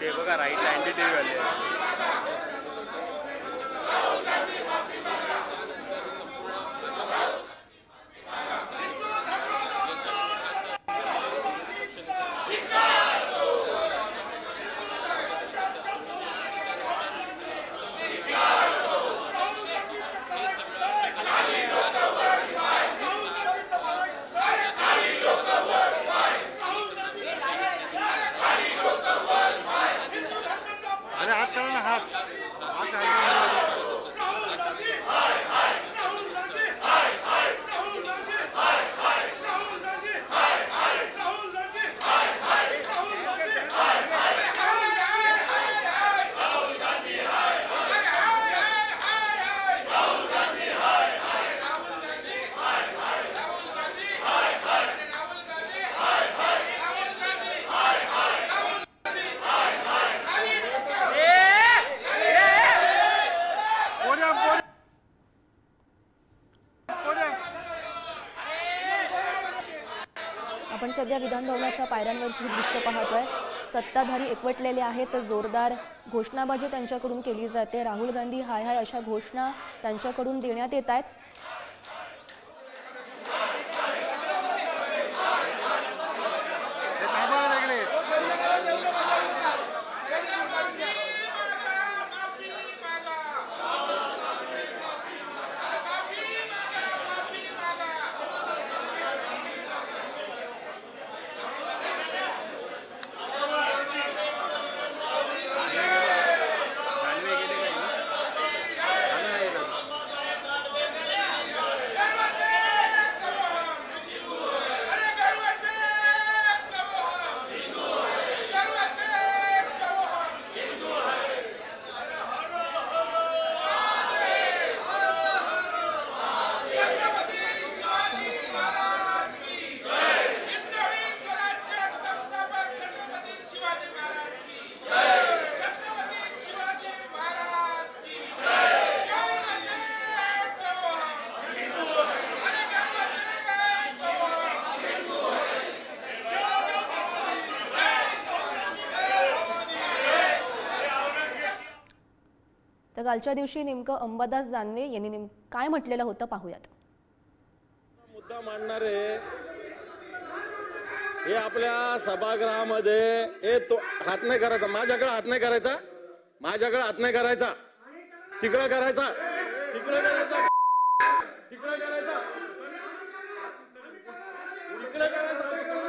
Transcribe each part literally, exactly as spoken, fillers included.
ते बघा राईटला anti TV वाले आपण सध्या विधान भवनाच्या पायऱ्यांवरची दृश्य पाहतोय। सत्ताधारी एकवटलेले आहेत, जोरदार घोषणाबाजी त्यांच्याकडून केली जाते। राहुल गांधी हाय हाय अशा घोषणा त्यांच्याकडून देण्यात येत आहेत। तर कालच्या दिवशी नेमकं अंबादास दानवे यांनी नेम काय म्हटलेलं होतं पाहूयात। मुद्दा मांडणारे हे आपल्या सभागृहामध्ये हे तो हात नाही करायचा, माझ्याकडे हात नाही करायचा, माझ्याकडे हात नाही करायचा, तिकडे करायचा, तिकडे करायचा, तिकडे करायचा, तिकडे करायचा,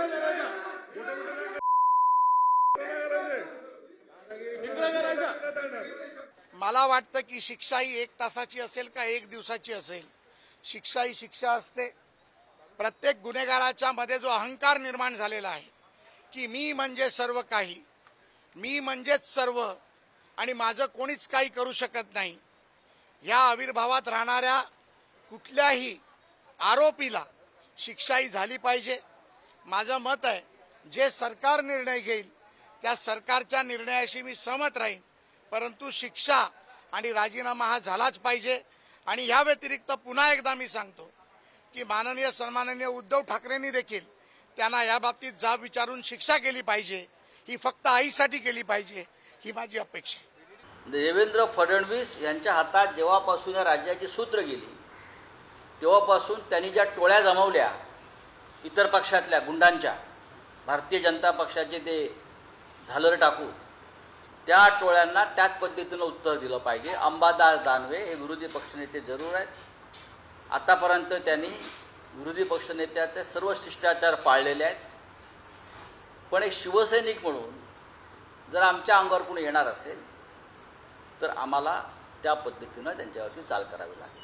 तिकडे करायचा। मला वाटतं की शिक्षा ही एक तासाची असेल का एक दिवसाची असेल, शिक्षा ही शिक्षा असते। प्रत्येक गुन्हेगाराच्या मध्ये जो अहंकार निर्माण झालेला आहे की मी म्हणजे सर्व काही, मी म्हणजेच सर्व आणि माझं कोणीच काही करू शकत नाही, या आविर्भावात राहणाऱ्या कुठल्याही आरोपीला शिक्षा ही झाली पाहिजे। माझं मत आहे जे सरकार निर्णय घेईल त्या सरकारच्या निर्णयाशी मी सहमत राहीन, परंतु शिक्षा आणि राजीनामा हा झालाच पाहिजे। आणि या व्यतिरिक्त पुन्हा एकदा मी सांगतो की माननीय सन्माननीय उद्धव ठाकरेंनी देखील त्यांना या बाबतीत जाब विचारून शिक्षा केली पाहिजे, ही फक्त आईसाठी केली पाहिजे, ही माझी अपेक्षा आहे। देवेंद्र फडणवीस यांच्या हातात जेव्हापासून या राज्याची सूत्र गेली तेव्हापासून त्यांनी ज्या टोळ्या जमवल्या इतर पक्षातल्या गुंडांच्या, भारतीय जनता पक्षाचे ते झालर टाकू, त्या टोळ्यांना त्याच पद्धतीनं उत्तर दिलं पाहिजे। अंबादास दानवे हे विरोधी पक्षनेते जरूर आहेत, आतापर्यंत त्यांनी विरोधी पक्षनेत्याचे सर्व शिष्टाचार पाळलेले आहेत, पण एक शिवसैनिक म्हणून जर आमच्या अंगावर कोणी येणार असेल तर आम्हाला त्या पद्धतीनं त्यांच्यावरती चाल करावी लागेल।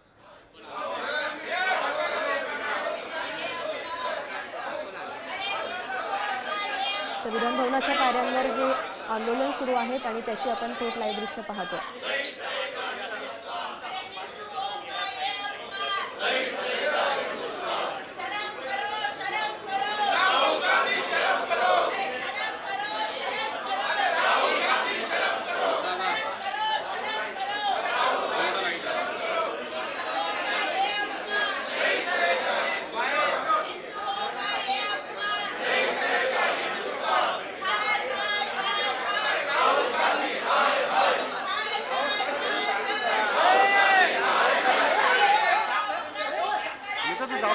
तर विधान भवनाच्या पायऱ्यांवर हे आंदोलन सुरू आहेत आणि त्याची आपण थेट लाईव्ह दृश्य पाहतोय।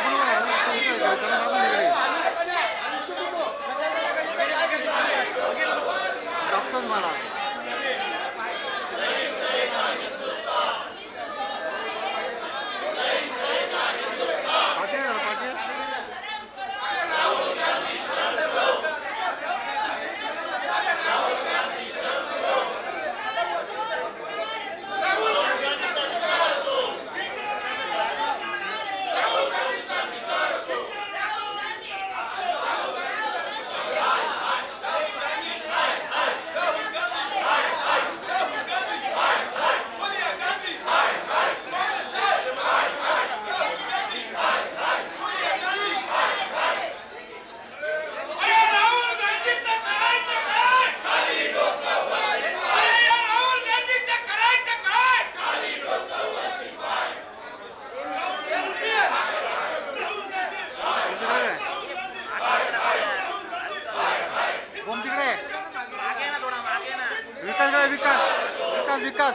विकास विकास विकास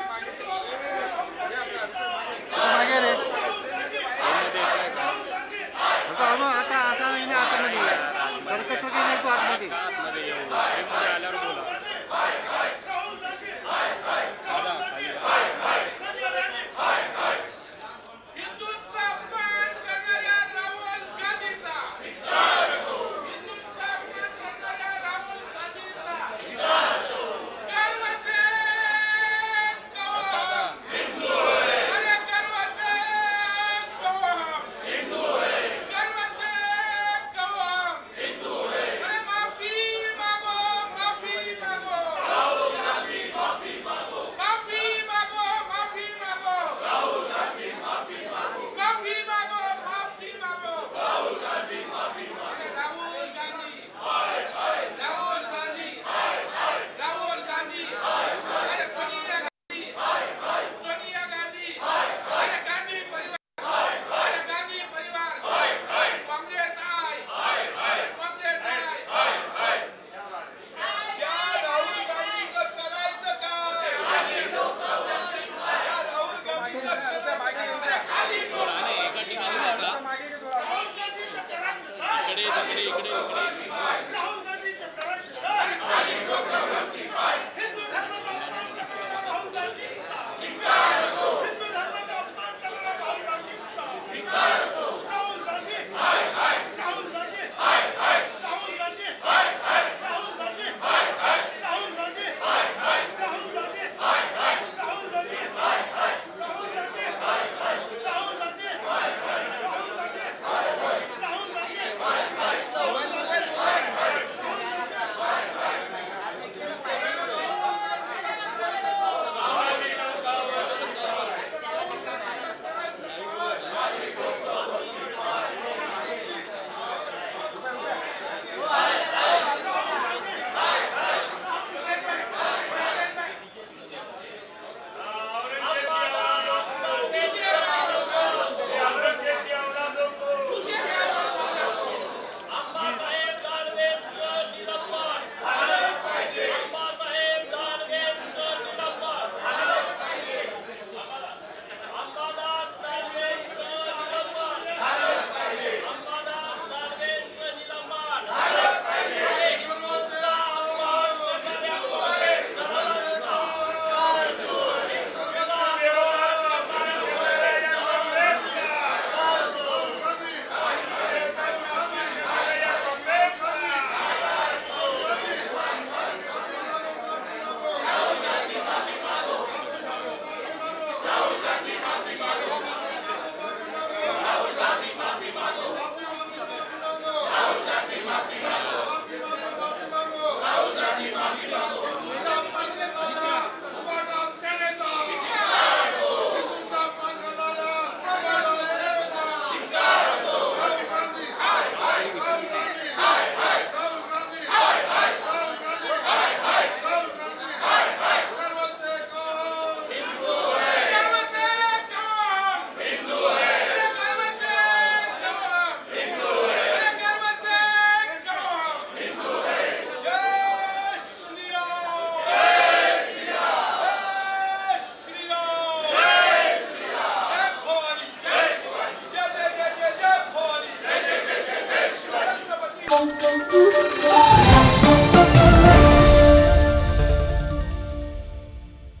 मागे रे आता आता येणे आतमध्ये कसं नाही तू आतमध्ये Thank you.